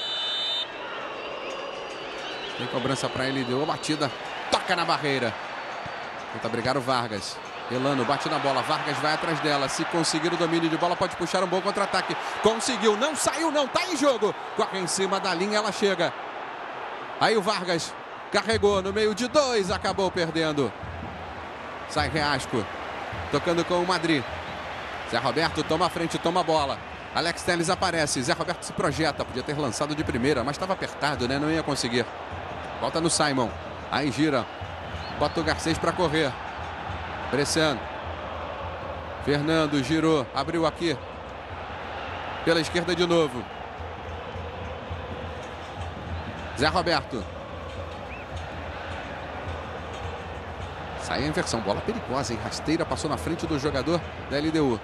Tem cobrança para ele, deu a batida. Toca na barreira. Tenta brigar o Vargas. Elano bate na bola, Vargas vai atrás dela. Se conseguir o domínio de bola, pode puxar um bom contra-ataque. Conseguiu, não saiu, não, tá em jogo. Corre em cima da linha, ela chega. Aí o Vargas carregou no meio de dois, acabou perdendo. Sai Reasco, tocando com o Madrid. Zé Roberto toma a frente, toma a bola. Alex Telles aparece, Zé Roberto se projeta. Podia ter lançado de primeira, mas estava apertado, né? Não ia conseguir. Volta no Simon. Aí gira. Bota o Garcês para correr. Bresciano. Fernando girou, abriu aqui. Pela esquerda de novo. Zé Roberto. Sai a inversão, bola perigosa, hein? Rasteira, passou na frente do jogador da L D U.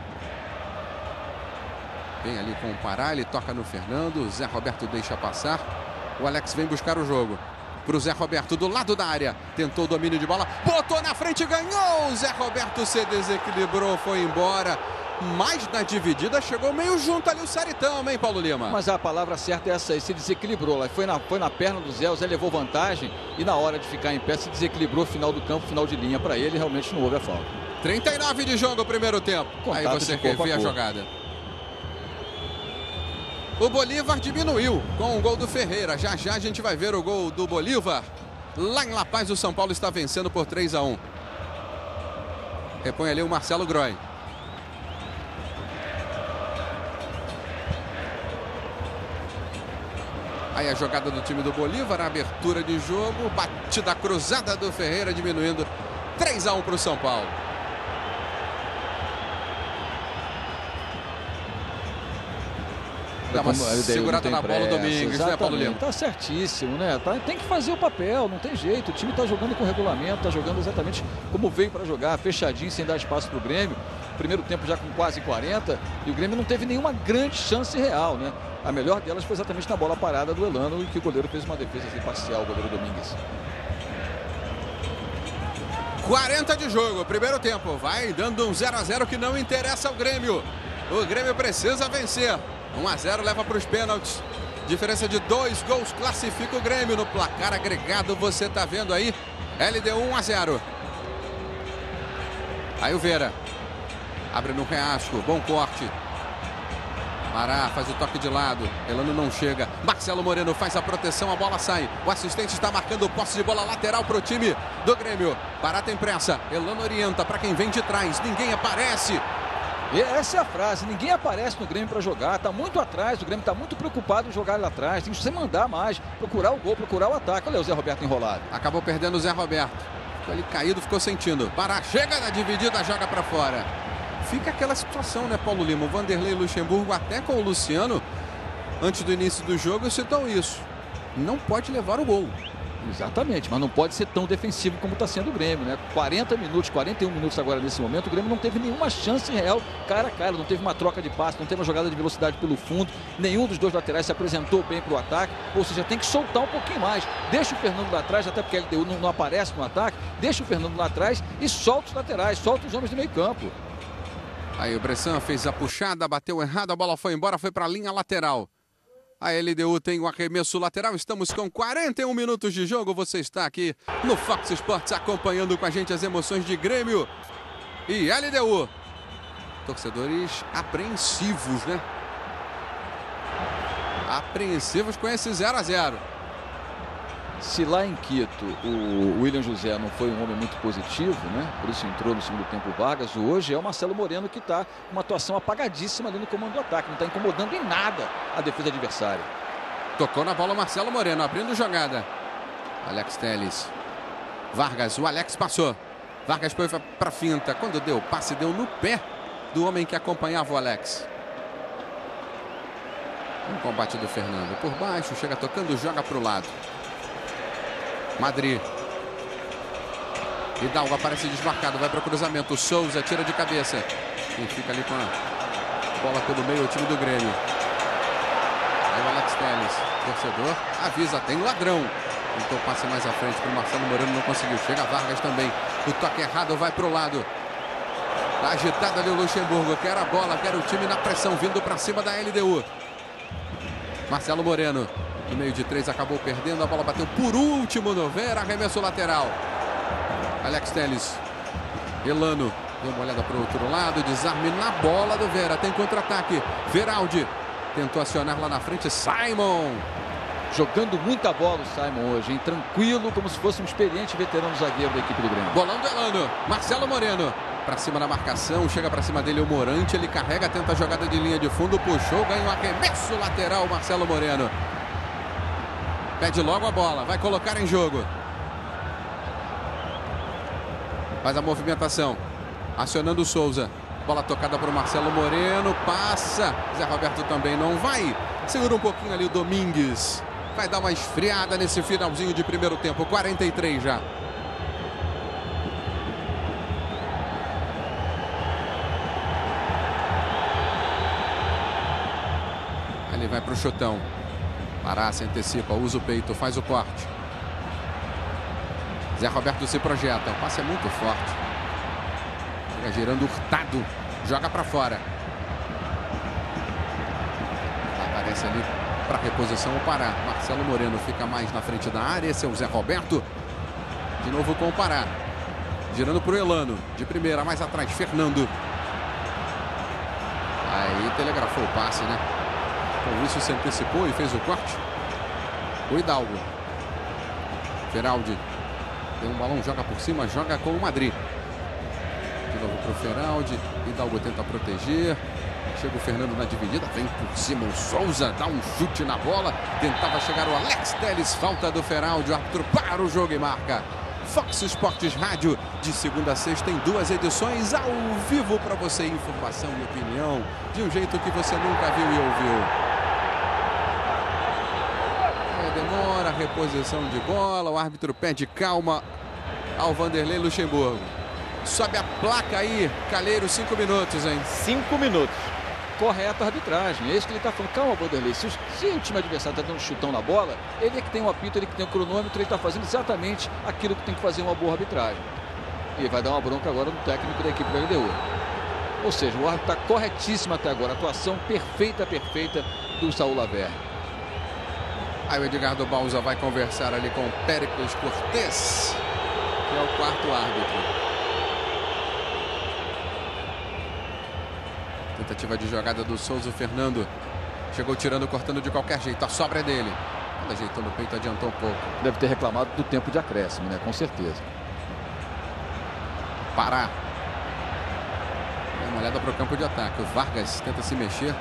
Vem ali com o Pará, ele toca no Fernando. Zé Roberto deixa passar. O Alex vem buscar o jogo. Para o Zé Roberto do lado da área. Tentou o domínio de bola. Botou na frente, ganhou. O Zé Roberto se desequilibrou, foi embora. Mas na dividida chegou meio junto ali o Saritão, hein, Paulo Lima? Mas a palavra certa é essa aí, se desequilibrou. Lá foi na, foi na perna do Zé, o Zé levou vantagem. E na hora de ficar em pé, se desequilibrou. Final do campo, final de linha para ele. Realmente não houve a falta. trinta e nove de jogo, primeiro tempo. Contato. Aí você revê a jogada. O Bolívar diminuiu com o gol do Ferreira. Já já a gente vai ver o gol do Bolívar. Lá em La Paz, o São Paulo está vencendo por três a um. Repõe ali o Marcelo Groy. Aí a jogada do time do Bolívar, a abertura de jogo, batida cruzada do Ferreira, diminuindo três a um para o São Paulo. Dá uma segurada na bola o Domingues, né, Paulo Lima? Tá certíssimo, né? Tá, tem que fazer o papel, não tem jeito. O time tá jogando com regulamento, tá jogando exatamente como veio para jogar, fechadinho, sem dar espaço pro Grêmio. Primeiro tempo já com quase quarenta, e o Grêmio não teve nenhuma grande chance real, né? A melhor delas foi exatamente na bola parada do Elano, e que o goleiro fez uma defesa assim, parcial, o goleiro Domingues. quarenta de jogo, primeiro tempo. Vai dando um zero a zero que não interessa ao Grêmio. O Grêmio precisa vencer. um a zero leva para os pênaltis. Diferença de dois gols classifica o Grêmio no placar agregado. Você está vendo aí. L D U um a zero. Aí o Vera. Abre no Reasco. Bom corte. Pará faz o toque de lado. Elano não chega. Marcelo Moreno faz a proteção. A bola sai. O assistente está marcando o posse de bola lateral para o time do Grêmio. Pará tem pressa. Elano orienta para quem vem de trás. Ninguém aparece. E essa é a frase, ninguém aparece no Grêmio para jogar, tá muito atrás, o Grêmio tá muito preocupado em jogar lá atrás, tem que se mandar mais, procurar o gol, procurar o ataque. Olha o Zé Roberto enrolado. Acabou perdendo o Zé Roberto, ficou ali caído, ficou sentindo. Pará, chega na dividida, joga para fora. Fica aquela situação, né, Paulo Lima? O Vanderlei Luxemburgo, até com o Luciano, antes do início do jogo, citou isso. Não pode levar o gol. Exatamente, mas não pode ser tão defensivo como está sendo o Grêmio, né? quarenta minutos, quarenta e um minutos agora nesse momento, o Grêmio não teve nenhuma chance real cara a cara, não teve uma troca de passe, não teve uma jogada de velocidade pelo fundo, nenhum dos dois laterais se apresentou bem para o ataque, ou seja, tem que soltar um pouquinho mais. Deixa o Fernando lá atrás, até porque a L D U não, não aparece no ataque, deixa o Fernando lá atrás e solta os laterais, solta os homens do meio campo. Aí o Bressan fez a puxada, bateu errado, a bola foi embora, foi para a linha lateral. A L D U tem o arremesso lateral. Estamos com quarenta e um minutos de jogo. Você está aqui no Fox Sports acompanhando com a gente as emoções de Grêmio e L D U. Torcedores apreensivos, né? Apreensivos com esse zero a zero. Se lá em Quito o William José não foi um homem muito positivo, né? Por isso entrou no segundo tempo Vargas. Hoje é o Marcelo Moreno que está com uma atuação apagadíssima ali no comando do ataque. Não está incomodando em nada a defesa adversária. Tocou na bola o Marcelo Moreno, abrindo jogada. Alex Telles. Vargas, o Alex passou. Vargas foi para a finta. Quando deu o passe, deu no pé do homem que acompanhava o Alex. Um combate do Fernando por baixo, chega tocando, joga para o lado. Madrid. Hidalgo aparece desmarcado, vai para o cruzamento. Souza tira de cabeça. E fica ali com a bola pelo meio, o time do Grêmio. Aí o Alex Telles, torcedor, avisa, tem ladrão. Tentou passe mais à frente para o Marcelo Moreno, não conseguiu. Chega Vargas também. O toque errado vai para o lado. Tá agitado ali o Luxemburgo. Quer a bola, quer o time na pressão, vindo para cima da L D U. Marcelo Moreno. No meio de três, acabou perdendo. A bola bateu por último no Vera. Arremesso lateral. Alex Telles. Elano. Deu uma olhada para o outro lado. Desarme na bola do Vera. Tem contra-ataque. Veraldi. Tentou acionar lá na frente. Simon. Jogando muita bola o Simon hoje, hein? Tranquilo, como se fosse um experiente veterano zagueiro da equipe do Grêmio. Bolão do Elano. Marcelo Moreno. Para cima da marcação. Chega para cima dele o Morante. Ele carrega, tenta a jogada de linha de fundo. Puxou, ganha um arremesso lateral. Marcelo Moreno. Pede logo a bola, vai colocar em jogo. Faz a movimentação. Acionando o Souza. Bola tocada para o Marcelo Moreno. Passa. Zé Roberto também não vai. Segura um pouquinho ali o Domingues. Vai dar uma esfriada nesse finalzinho de primeiro tempo. quarenta e três já. Ele vai para o chutão. Pará, se antecipa, usa o peito, faz o corte. Zé Roberto se projeta, o passe é muito forte. Chega girando Hurtado, joga para fora. Aparece ali para reposição o Pará. Marcelo Moreno fica mais na frente da área, esse é o Zé Roberto. De novo com o Pará. Girando para o Elano, de primeira, mais atrás, Fernando. Aí telegrafou o passe, né? Com isso se antecipou e fez o corte. O Hidalgo. Feraldi. Tem um balão, joga por cima, joga com o Madrid. De novo para o Feraldi. Hidalgo tenta proteger. Chega o Fernando na dividida, vem por cima o Souza, dá um chute na bola. Tentava chegar o Alex Telles, falta do Feraldi, o árbitro para o jogo e marca. Fox Sports Rádio, de segunda a sexta, em duas edições, ao vivo para você, informação e opinião, de um jeito que você nunca viu e ouviu. É, demora, reposição de bola, o árbitro pede calma ao Vanderlei Luxemburgo. Sobe a placa aí, Calheiro, cinco minutos, hein? Cinco minutos. Correta a arbitragem, é isso que ele está falando. Calma, Vanderlei, se, se o time adversário está dando um chutão na bola, ele é que tem um apito, ele que tem o cronômetro, ele está fazendo exatamente aquilo que tem que fazer uma boa arbitragem. E vai dar uma bronca agora no técnico da equipe da L D U. Ou seja, o árbitro está corretíssimo até agora, atuação perfeita, perfeita do Saul Laverne. Aí o Edgardo Balza vai conversar ali com o Péricles Cortez, que é o quarto árbitro. Tentativa de jogada do Souza, o Fernando chegou tirando, cortando de qualquer jeito, a sobra é dele. Ele ajeitou no peito, adiantou um pouco. Deve ter reclamado do tempo de acréscimo, né? Com certeza. Pará. Dá uma olhada para o campo de ataque. O Vargas tenta se mexer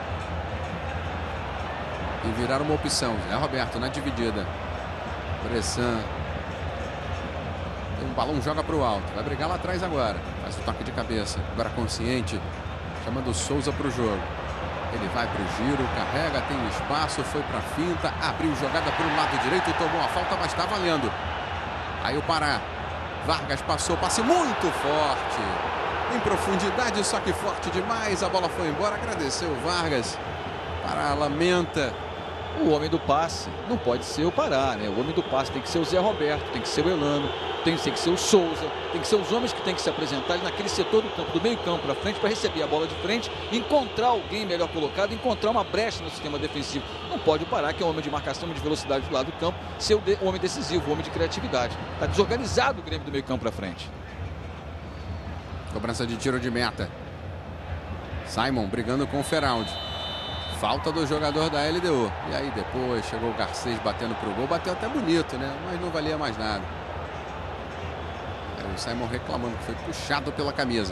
e virar uma opção. Zé Roberto na dividida. Bressan. Tem um balão, joga para o alto. Vai brigar lá atrás agora. Faz o toque de cabeça. Agora consciente. Chamando o Souza para o jogo. Ele vai para o giro, carrega, tem espaço, foi para a finta, abriu jogada para o lado direito, tomou a falta, mas está valendo. Aí o Pará. Vargas passou, passe muito forte. Em profundidade, só que forte demais. A bola foi embora, agradeceu o Vargas. Pará lamenta. O homem do passe não pode ser o Pará, né? O homem do passe tem que ser o Zé Roberto, tem que ser o Elano, tem, tem que ser o Souza, tem que ser os homens que tem que se apresentar naquele setor do campo, do meio campo para frente, para receber a bola de frente, encontrar alguém melhor colocado, encontrar uma brecha no sistema defensivo. Não pode o Pará, que é um homem de marcação, de velocidade do lado do campo, ser o, de, o homem decisivo, o homem de criatividade. Está desorganizado o Grêmio do meio campo para frente. Cobrança de tiro de meta. Simon brigando com o Feraldi. Falta do jogador da L D U. E aí depois chegou o Garcês batendo pro gol. Bateu até bonito, né? Mas não valia mais nada. Aí o Simon reclamando que foi puxado pela camisa.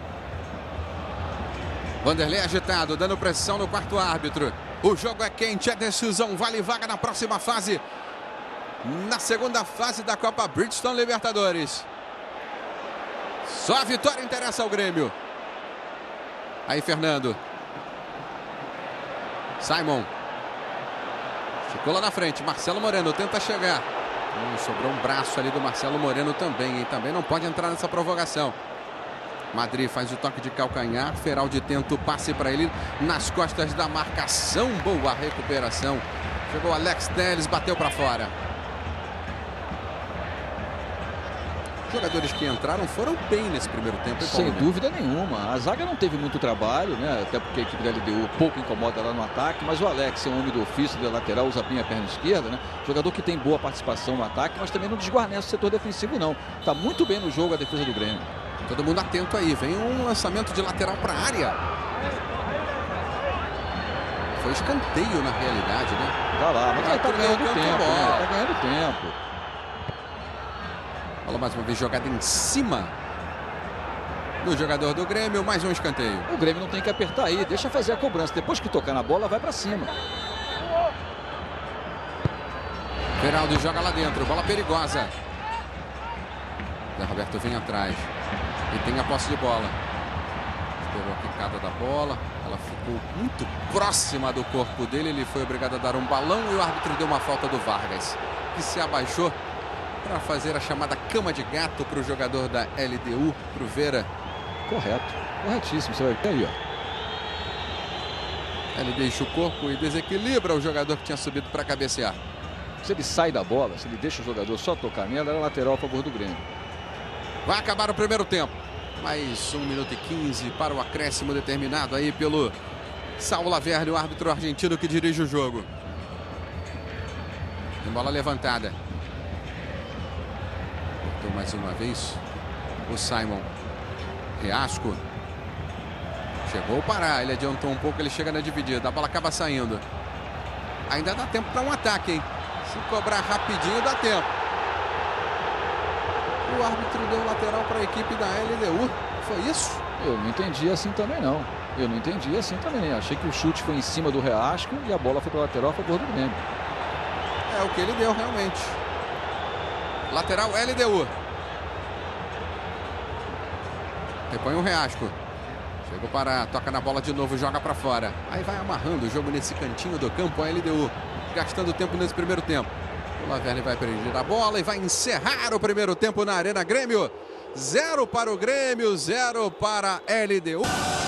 Vanderlei agitado, dando pressão no quarto árbitro. O jogo é quente, é decisão. Vale vaga na próxima fase. Na segunda fase da Copa Bridgestone Libertadores. Só a vitória interessa ao Grêmio. Aí Fernando. Simon. Ficou lá na frente. Marcelo Moreno tenta chegar. Hum, sobrou um braço ali do Marcelo Moreno também. E também não pode entrar nessa provocação. Madrid faz o toque de calcanhar. Feraldi tenta o passe para ele nas costas da marcação. Boa recuperação. Chegou Alex Telles, bateu para fora. Jogadores que entraram foram bem nesse primeiro tempo. Sem dúvida nenhuma. A zaga não teve muito trabalho, né? Até porque a equipe da L D U pouco incomoda lá no ataque. Mas o Alex é um homem do ofício, da lateral, usa bem a perna esquerda, né? Jogador que tem boa participação no ataque, mas também não desguarnece o setor defensivo, não. Tá muito bem no jogo a defesa do Grêmio. Todo mundo atento aí. Vem um lançamento de lateral para a área. Foi escanteio na realidade, né? Tá lá, mas ele tá ganhando tempo, né? Tá ganhando tempo. Bola mais uma vez jogada em cima do jogador do Grêmio. Mais um escanteio. O Grêmio não tem que apertar aí. Deixa fazer a cobrança. Depois que tocar na bola, vai para cima. Feraldi joga lá dentro. Bola perigosa. Zé Roberto vem atrás. E tem a posse de bola. Esperou a quicada da bola. Ela ficou muito próxima do corpo dele. Ele foi obrigado a dar um balão e o árbitro deu uma falta do Vargas, que se abaixou para fazer a chamada cama de gato para o jogador da L D U, para o Vera. Correto, corretíssimo. Você vai ver aí, ó. Ele deixa o corpo e desequilibra o jogador que tinha subido para cabecear. Se ele sai da bola, se ele deixa o jogador só tocar nela, era lateral a favor do Grêmio. Vai acabar o primeiro tempo. Mais um minuto e quinze para o acréscimo determinado aí pelo Saul Laverne, o árbitro argentino que dirige o jogo. Tem bola levantada. Cortou mais uma vez o Simon. Riasco. Chegou o Pará, ele adiantou um pouco, ele chega na dividida. A bola acaba saindo. Ainda dá tempo para um ataque, hein? Se cobrar rapidinho, dá tempo. O árbitro deu lateral para a equipe da L D U. Foi isso? Eu não entendi assim também, não. Eu não entendi assim também. Achei que o chute foi em cima do Reasco e a bola foi para o lateral a favor do Grêmio. É o que ele deu realmente. Lateral L D U. Repõe o Reasco. Chega o Pará, toca na bola de novo, joga para fora. Aí vai amarrando o jogo nesse cantinho do campo, a L D U. Gastando tempo nesse primeiro tempo. O Lavergne vai prender a bola e vai encerrar o primeiro tempo na Arena Grêmio. Zero para o Grêmio, zero para a L D U.